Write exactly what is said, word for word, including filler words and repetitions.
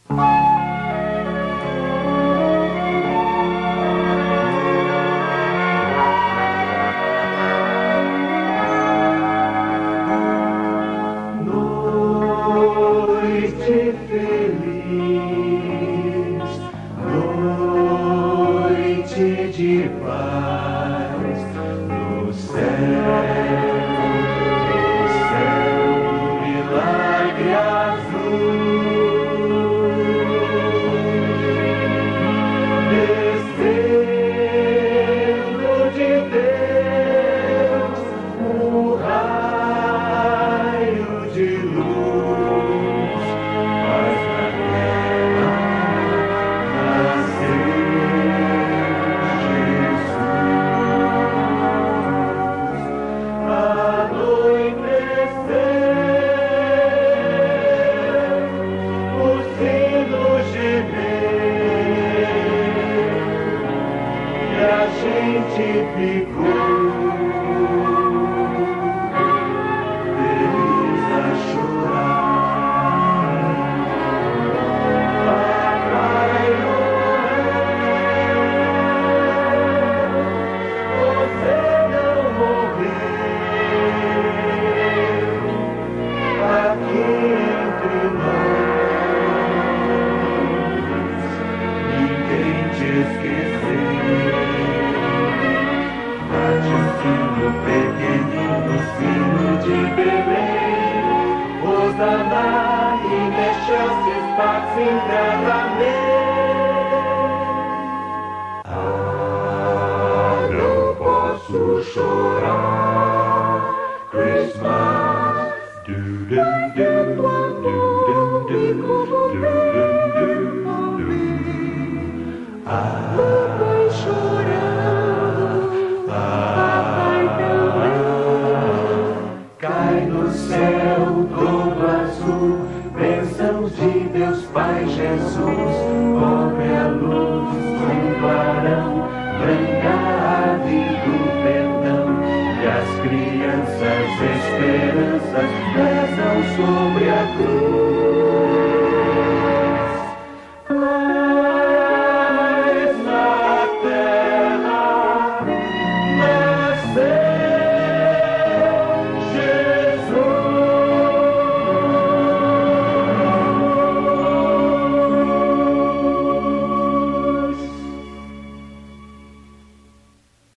Noite feliz, noite de paz, no céu, no céu, milagre azul, descendo de Deus, um raio de luz, mas na terra nasceu Jesus. Anoiteceu, o sino gemeu e a gente ficou feliz a chorar. Papai Noel, você não morreu aqui entre nós, ninguém te esqueceu. Bate o sino pequenino, sino de Belém, Hosana, e Mexeu se espalha em terra amém. Ah, não posso chorar, Christmas, do do do do do do do do do. Ah, vai chorar, Papai Noel. Cai do céu todo azul, bênçãos de Deus Pai Jesus, cobre a luz do clarão, branca ave do perdão, e as crianças esperanças rezam sobre a cruz.